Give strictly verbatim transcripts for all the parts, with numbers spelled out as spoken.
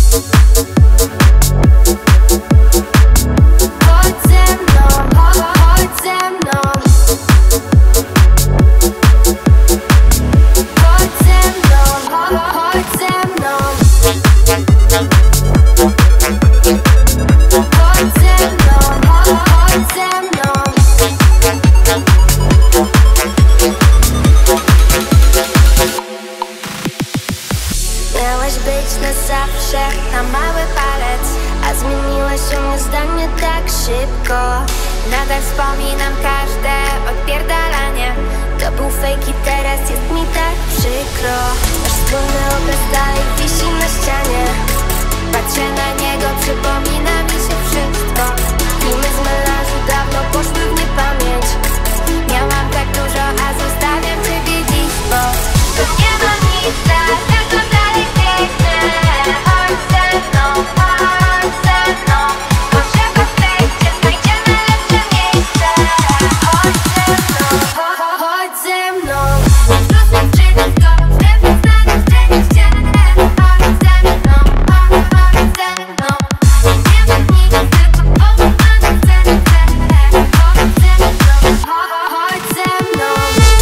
Na zawsze, na mały palec, a zmieniłeś się mnie zdanie tak szybko. Nadal wspominam każde odpierdalanie. To był fake i teraz jest mi tak przykro. Nasz wspólny obraz dalej wisi na ścianie. Patrzę na niego, przypomina mi się wszystko. Filmy z melanżu dawno poszły w niepamięć. Miałam tak dużo, a zostawiam ciebie dziś, bo to nie ma nic dlatego dalej piękne. Chodź ze mną, chodź ze mną. Może po wejście znajdziemy lepsze miejsce. Chodź ze mną, chodź ze mną. Wrzucę wszystko, żeby znaleźć szczęście. Chodź ze mną, chodź ze mną. Nie ma nic, tylko połamane serce. Chodź ze mną, chodź ze mną.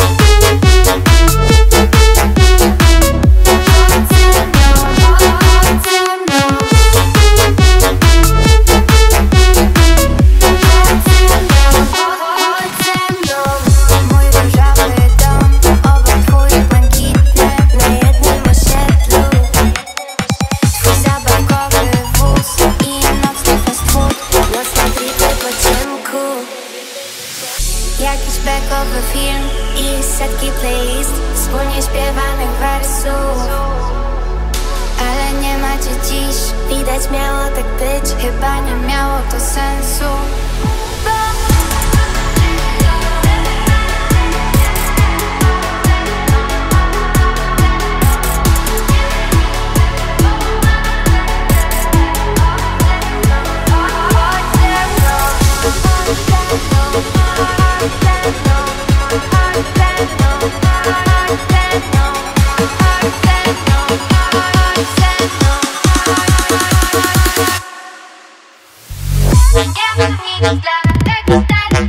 Jakiś bekowy film i setki playlist wspólnie śpiewanych wersów. Ale nie macie dziś, widać miało tak być, chyba nie miało to sensu. Yeah, we need a flag, take a stand.